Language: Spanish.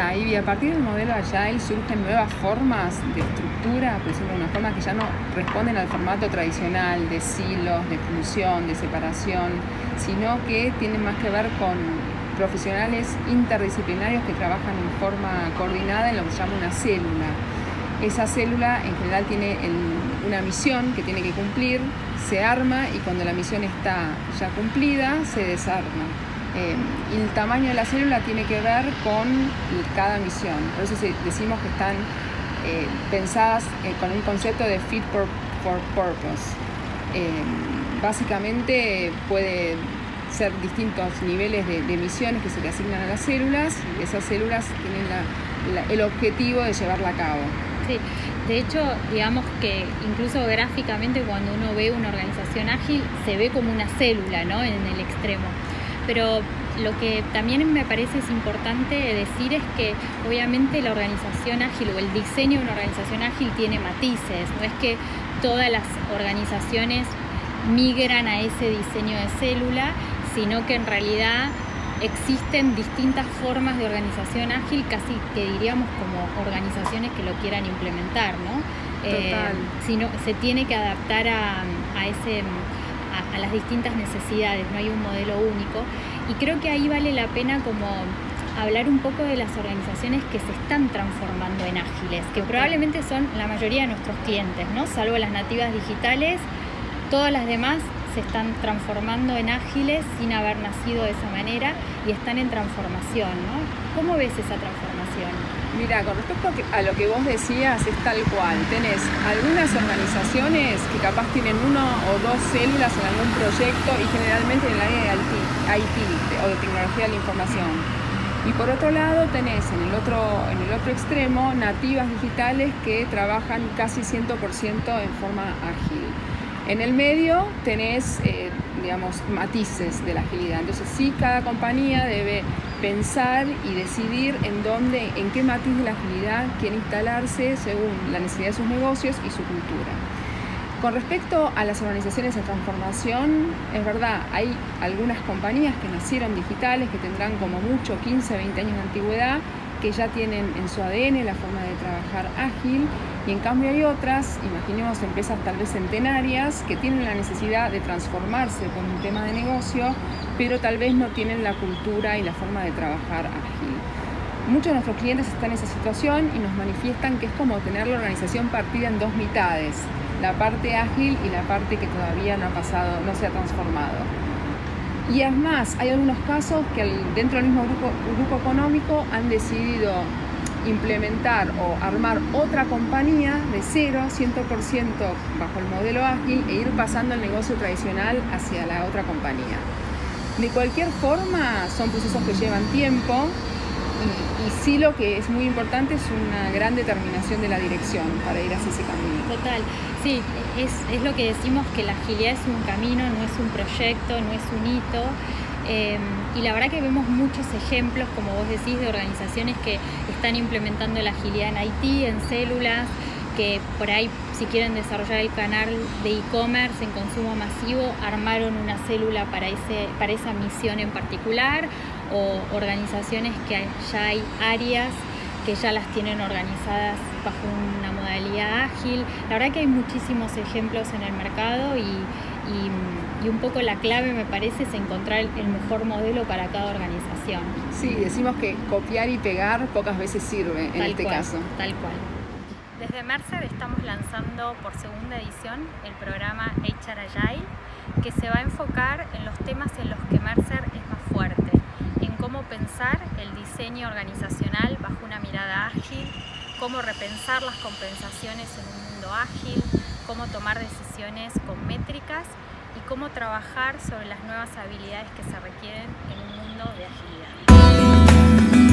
Ivy, a partir del modelo Agile surgen nuevas formas de estructura, por ejemplo, una forma que ya no responden al formato tradicional de silos, de función, de separación, sino que tienen más que ver con profesionales interdisciplinarios que trabajan en forma coordinada en lo que se llama una célula. Esa célula en general tiene una misión que tiene que cumplir, se arma y cuando la misión está ya cumplida se desarma. Y el tamaño de la célula tiene que ver con cada misión. Por eso decimos que están pensadas con un concepto de fit for purpose. Básicamente puede ser distintos niveles de misiones que se le asignan a las células y esas células tienen el objetivo de llevarla a cabo. Sí, de hecho, digamos que incluso gráficamente cuando uno ve una organización ágil se ve como una célula, ¿no? En el extremo. Pero lo que también me parece es importante decir es que obviamente la organización ágil o el diseño de una organización ágil tiene matices. No es que todas las organizaciones migran a ese diseño de célula, sino que en realidad existen distintas formas de organización ágil, casi que diríamos como organizaciones que lo quieran implementar, ¿no? Sino se tiene que adaptar a las distintas necesidades, no hay un modelo único. Y creo que ahí vale la pena como hablar un poco de las organizaciones que se están transformando en ágiles, que probablemente son la mayoría de nuestros clientes, ¿no? Salvo las nativas digitales, todas las demás se están transformando en ágiles sin haber nacido de esa manera y están en transformación, ¿no? ¿Cómo ves esa transformación? Mira, con respecto a lo que vos decías, es tal cual. Tenés algunas organizaciones que capaz tienen una o dos células en algún proyecto y generalmente en el área de IT o de tecnología de la información. Y por otro lado tenés en el otro extremo nativas digitales que trabajan casi 100% en forma ágil. En el medio tenés, matices de la agilidad. Entonces sí, cada compañía debe pensar y decidir en qué matiz de la agilidad quiere instalarse según la necesidad de sus negocios y su cultura. Con respecto a las organizaciones en transformación, es verdad, hay algunas compañías que nacieron digitales, que tendrán como mucho 15, 20 años de antigüedad, que ya tienen en su ADN la forma de trabajar ágil, y en cambio hay otras, imaginemos empresas tal vez centenarias, que tienen la necesidad de transformarse por un tema de negocio, pero tal vez no tienen la cultura y la forma de trabajar ágil. Muchos de nuestros clientes están en esa situación y nos manifiestan que es como tener la organización partida en dos mitades, la parte ágil y la parte que todavía no se ha transformado. Y es más, hay algunos casos que dentro del mismo grupo económico han decidido implementar o armar otra compañía de cero, 100% bajo el modelo ágil e ir pasando el negocio tradicional hacia la otra compañía. De cualquier forma, son procesos que llevan tiempo y sí, lo que es muy importante es una gran determinación de la dirección para ir hacia ese camino. Total, sí, es lo que decimos, que la agilidad es un camino, no es un proyecto, no es un hito. Y la verdad que vemos muchos ejemplos, como vos decís, de organizaciones que están implementando la agilidad en IT, en células, que por ahí, si quieren desarrollar el canal de e-commerce en consumo masivo, armaron una célula para esa misión en particular, o organizaciones que ya hay áreas que ya las tienen organizadas bajo una modalidad ágil. La verdad que hay muchísimos ejemplos en el mercado y un poco la clave, me parece, es encontrar el mejor modelo para cada organización. Sí, decimos que copiar y pegar pocas veces sirve en este caso. Tal cual. Desde Mercer estamos lanzando por segunda edición el programa HR Agile, que se va a enfocar en los temas en los que Mercer es más fuerte, en cómo pensar el diseño organizacional bajo una mirada ágil, cómo repensar las compensaciones en un mundo ágil, cómo tomar decisiones con métricas y cómo trabajar sobre las nuevas habilidades que se requieren en un mundo de agilidad.